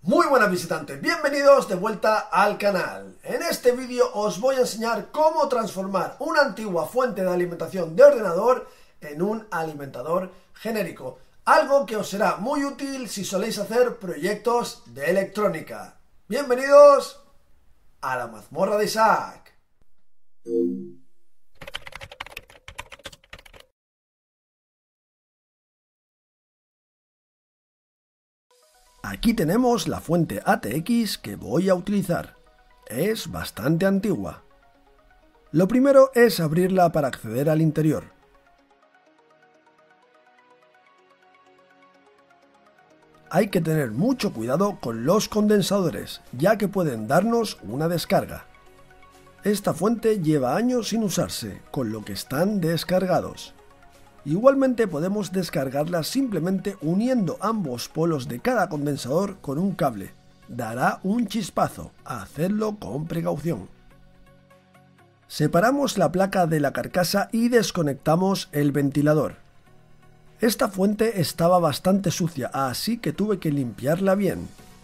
Muy buenas visitantes, bienvenidos de vuelta al canal. En este vídeo os voy a enseñar cómo transformar una antigua fuente de alimentación de ordenador en un alimentador genérico. Algo que os será muy útil si soléis hacer proyectos de electrónica. Bienvenidos a la mazmorra de Isaac. Aquí tenemos la fuente ATX que voy a utilizar. Es bastante antigua. Lo primero es abrirla para acceder al interior. Hay que tener mucho cuidado con los condensadores, ya que pueden darnos una descarga. Esta fuente lleva años sin usarse, con lo que están descargados. Igualmente podemos descargarla simplemente uniendo ambos polos de cada condensador con un cable. Dará un chispazo, hacedlo con precaución. Separamos la placa de la carcasa y desconectamos el ventilador. Esta fuente estaba bastante sucia, así que tuve que limpiarla bien.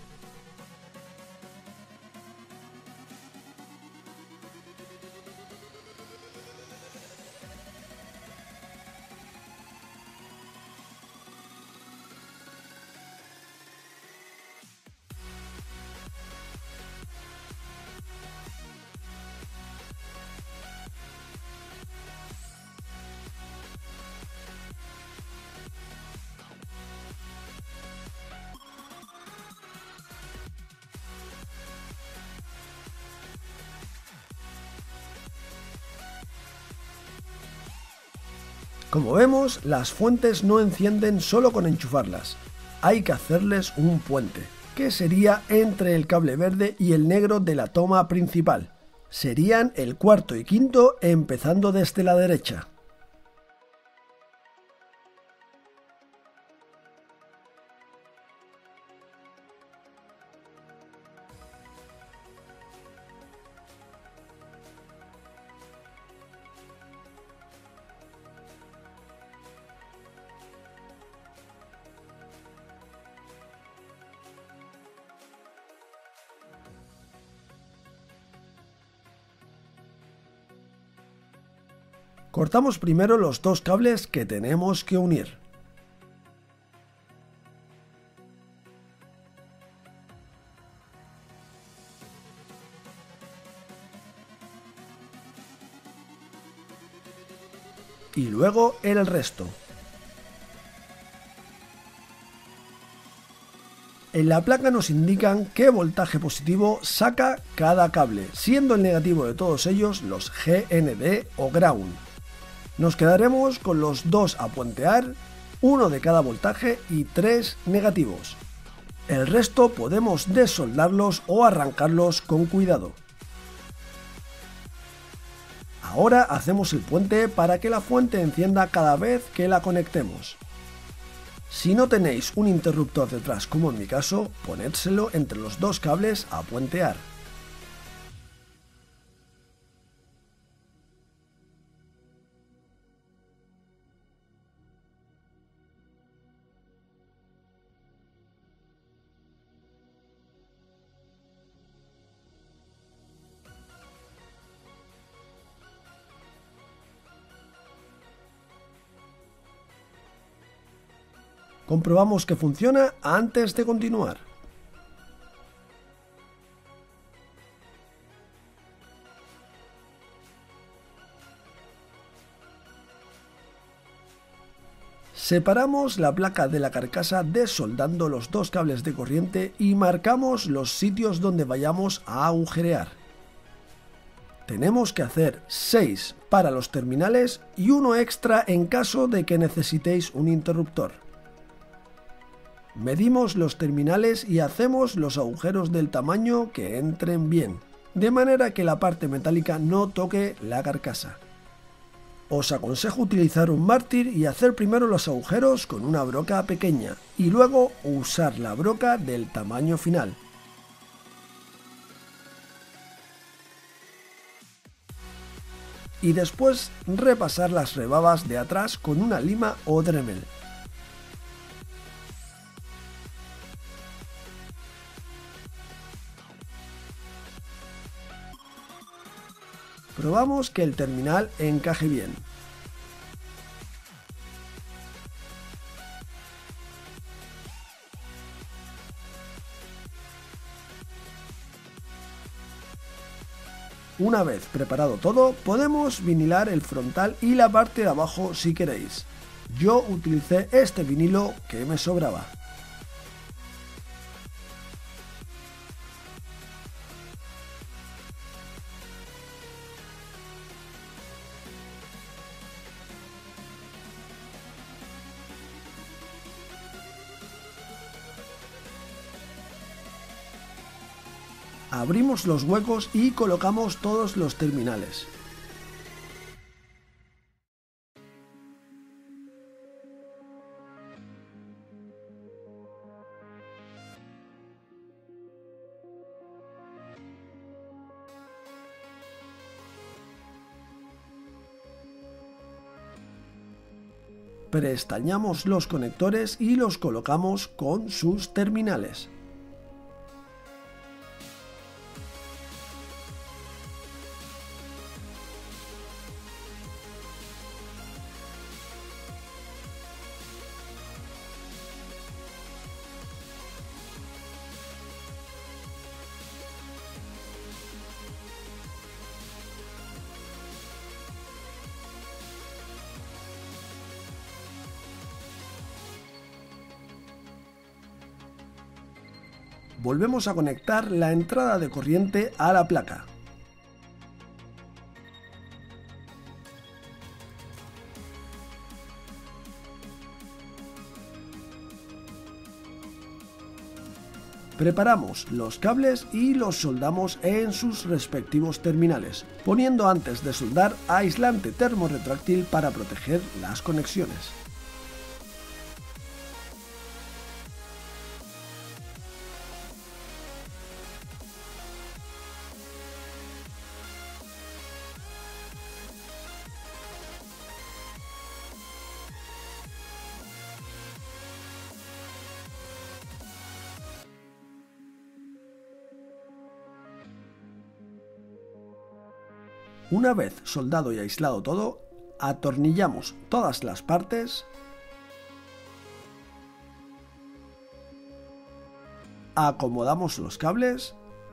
Como vemos, las fuentes no encienden solo con enchufarlas. Hay que hacerles un puente, que sería entre el cable verde y el negro de la toma principal. Serían el cuarto y quinto empezando desde la derecha. Cortamos primero los dos cables que tenemos que unir. Y luego el resto. En la placa nos indican qué voltaje positivo saca cada cable, siendo el negativo de todos ellos los GND o ground. Nos quedaremos con los dos a puentear, uno de cada voltaje y 3 negativos. El resto podemos desoldarlos o arrancarlos con cuidado. Ahora hacemos el puente para que la fuente encienda cada vez que la conectemos. Si no tenéis un interruptor detrás como en mi caso, ponédselo entre los dos cables a puentear. Comprobamos que funciona antes de continuar. Separamos la placa de la carcasa desoldando los dos cables de corriente y marcamos los sitios donde vayamos a agujerear. Tenemos que hacer 6 para los terminales y uno extra en caso de que necesitéis un interruptor. Medimos los terminales y hacemos los agujeros del tamaño que entren bien, de manera que la parte metálica no toque la carcasa. Os aconsejo utilizar un mártir y hacer primero los agujeros con una broca pequeña y luego usar la broca del tamaño final. Y después repasar las rebabas de atrás con una lima o Dremel. Probamos que el terminal encaje bien. Una vez preparado todo, podemos vinilar el frontal y la parte de abajo si queréis. Yo utilicé este vinilo que me sobraba. Abrimos los huecos y colocamos todos los terminales. Prestañamos los conectores y los colocamos con sus terminales. Volvemos a conectar la entrada de corriente a la placa. Preparamos los cables y los soldamos en sus respectivos terminales, poniendo antes de soldar aislante termorretráctil para proteger las conexiones. Una vez soldado y aislado todo, atornillamos todas las partes, acomodamos los cables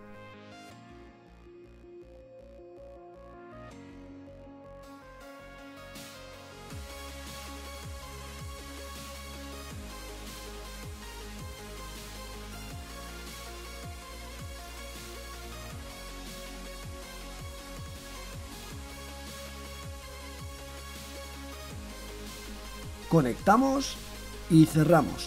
conectamos y cerramos.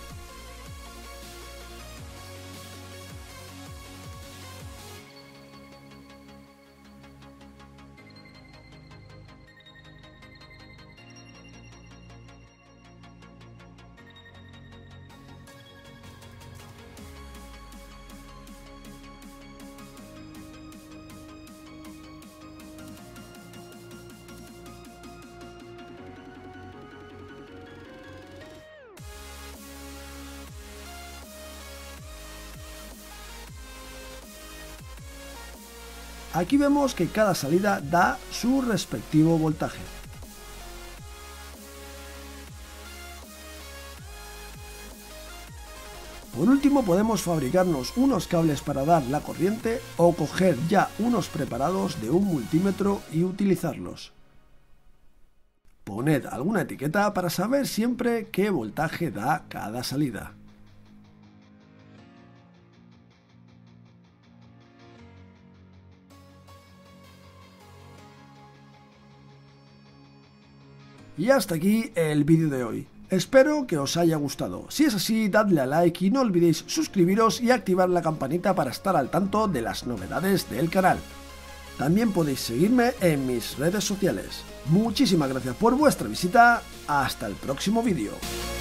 Aquí vemos que cada salida da su respectivo voltaje. Por último, podemos fabricarnos unos cables para dar la corriente o coger ya unos preparados de un multímetro y utilizarlos. Poned alguna etiqueta para saber siempre qué voltaje da cada salida. Y hasta aquí el vídeo de hoy. Espero que os haya gustado. Si es así, dadle a like y no olvidéis suscribiros y activar la campanita para estar al tanto de las novedades del canal. También podéis seguirme en mis redes sociales. Muchísimas gracias por vuestra visita. Hasta el próximo vídeo.